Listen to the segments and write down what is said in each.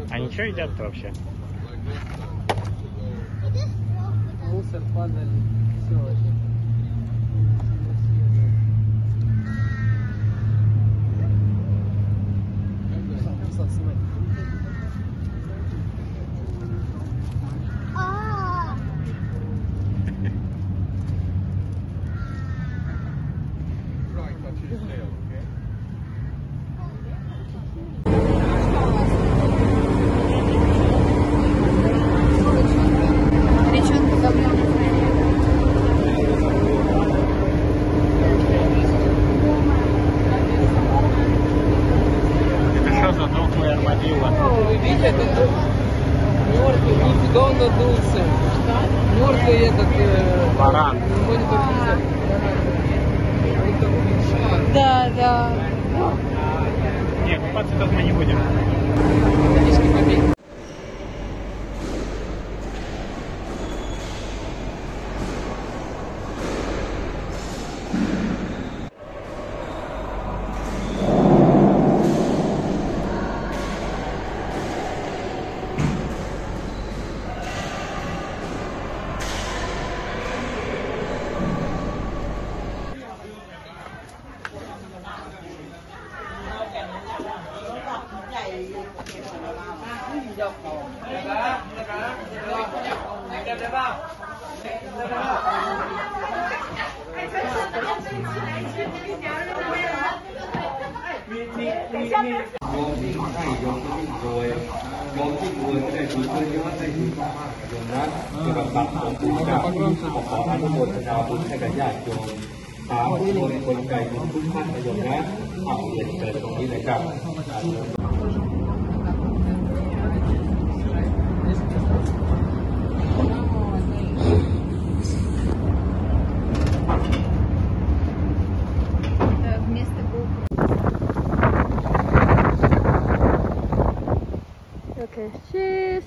А ничего едят-то вообще? Мусор падали. Все. Мертвый, нифига он надулся. Мертвый этот... Варан. Да, да. Не, купаться тут мы не будем. Okay, cheers.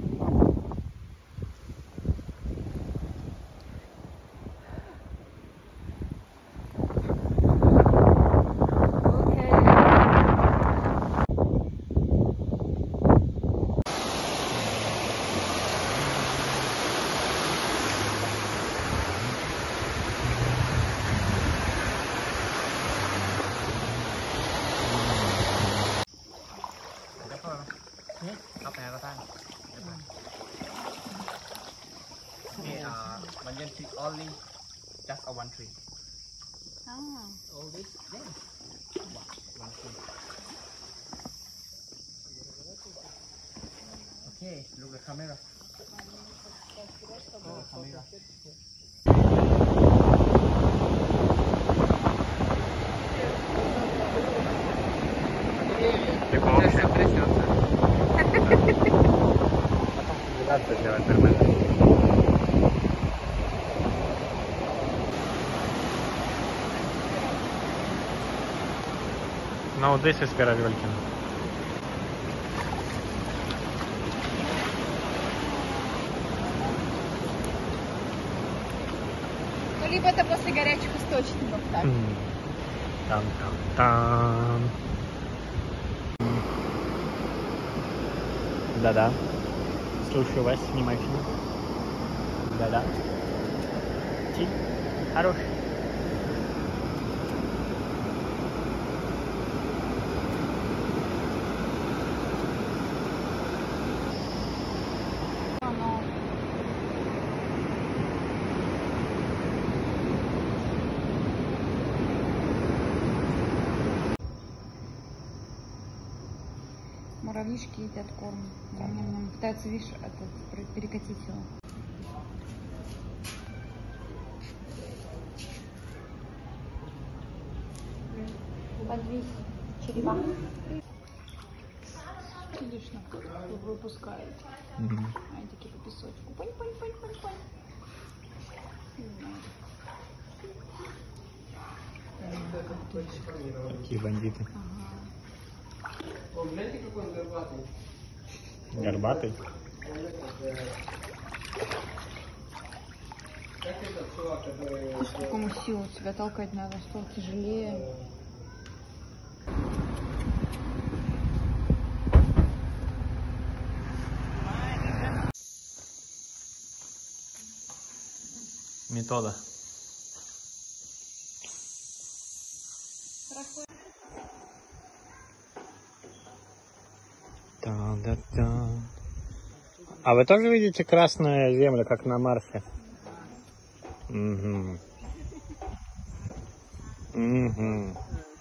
Only just a one tree. Ah. All this? Yeah. One tree. Okay, look at the camera. Look at the camera. Трясется, трясется. Потом собираться делать нормально. Now this is Перевелькино. Ну, либо это после горячих источников, так? Там. Да-да. Слушаю вас внимательно. Да-да. Ти. Хорош. Муравьишки едят корм. Пытаются, видишь, перекатить его. Подвись, черева. Видишь, выпускают. Они такие по песочку. Пань. Какие бандиты. О, гляньте, какой он горбатый. Горбатый? Как этот чувак, который... Слушай, какому силу тебя толкать надо, стол тяжелее. Метода. Да-да-да. А вы тоже видите красную землю, как на Марсе? Угу. Угу.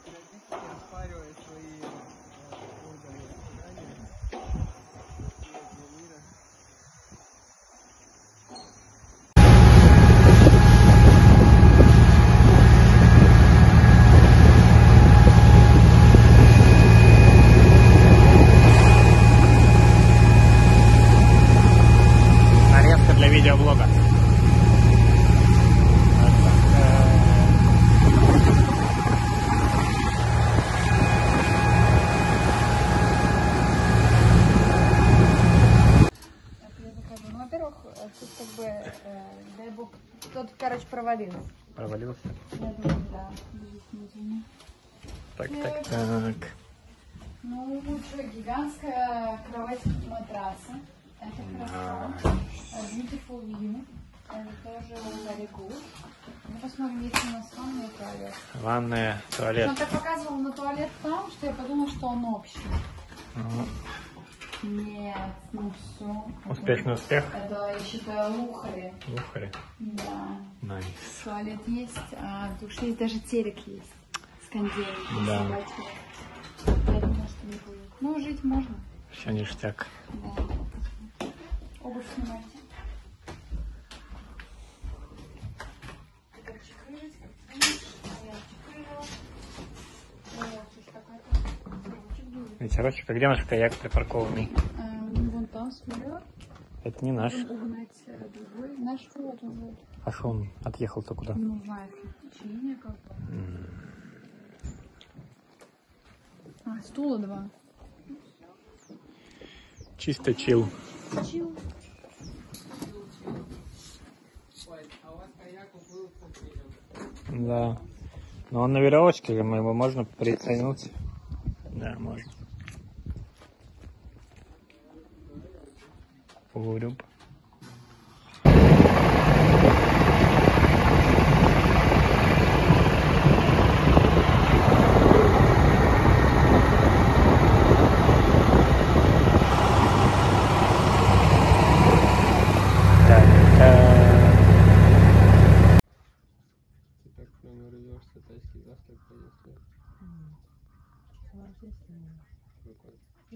Нарезка для видеоблога. Ну, во-первых, тут как бы, дай бог, кто-то, короче, провалился. Провалился? Я думаю, да. Действительно. Так. Ну, лучше гигантская кровать матраса. Это хорошо. Beautiful view. Это тоже very good. Мы посмотрим, есть у нас ванная и туалет. Ванная, туалет. Он так показывал на туалет там, что я подумала, что он общий. Нет, ну все. Успешный успех. Это, я считаю, лухари. Лухари. Да. Найс. Туалет есть, а в душе есть даже телек есть. С кондеем. Да. Я думаю, что не будет. Ну, жить можно. Все ништяк. Да. Обувь снимайте. Как чехрыжить, как чехрыжила. Ветерочек, а где наш каяк припаркованный? Вон там, смотрю. Это не наш. Угнать другой. Наш вот он вот. А что он отъехал-то куда? Не знаю, течение как-то. А, стула 2. Чисто чил. Чил. Да. Но он на веревочке, мы его можно притянуть. Да, можно. Урюб. Ты так прямо рвешься, тайский завтрак поесть. Какой?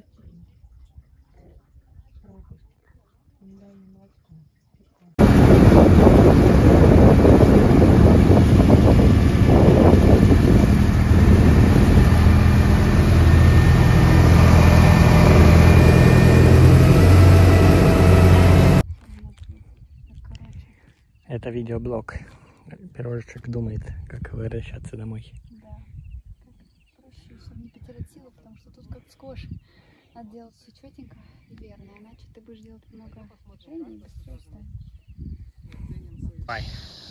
Это видеоблог. Пирожечек думает, как возвращаться домой. Да. Как проще, чтобы не потерять силу, потому что тут как сквош. Надо делать все четенько и верно, иначе ты будешь делать много движений и быстрее устанешь. Бай.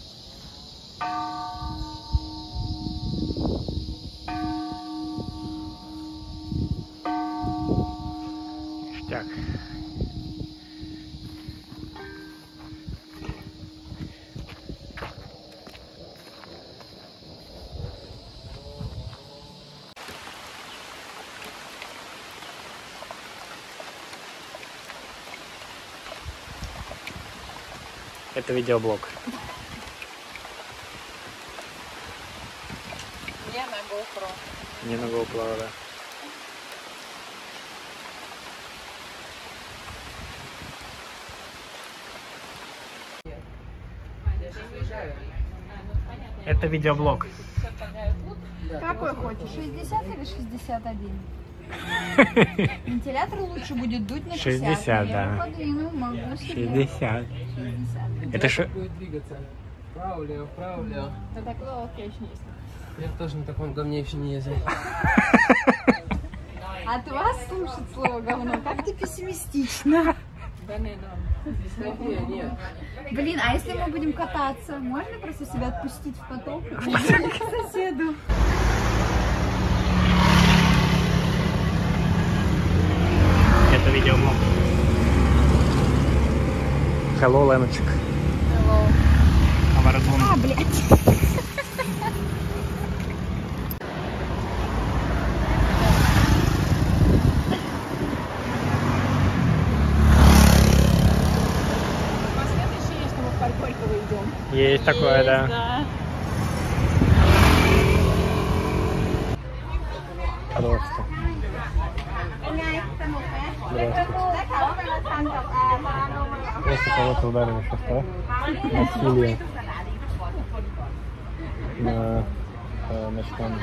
Ништяк. Это видеоблог. Не на GoPro. Не на GoPro, да. Это видеоблог. Какой хочешь, 60 или 61? Вентилятор лучше будет дуть на 60. 60, Я да. подвину, могу себе. 60. 60. Это что? Будет двигаться. Вправо-влево, вправо-влево. Да такого вообще еще не есть. Я тоже на таком говне еще не ездил. От вас слушать слово говно, как ты пессимистично. Да нет, нет. Блин, а если мы будем кататься, можно просто себя отпустить в поток и пойти к соседу? Это видеоблог. Hello, Леночек. Hello. How Поворотун. А, блядь. Есть такое, да. Просто. Просто кого-то ударили сейчас, да? Насилие на ночном.